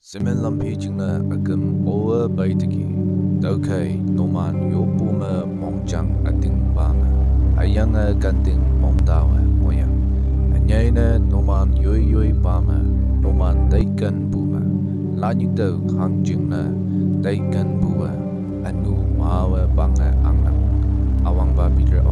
Semen lampi jingna agam oa baitaki. Daukai noman yopuma mongjang ating bama. Ayanga ganting mongdawa moya. Anyayna noman yoi yoi bama. Noman daikan buma. Lanyikda hangjingna daikan bua. Anu mawa banga angnak. Awang ba Peter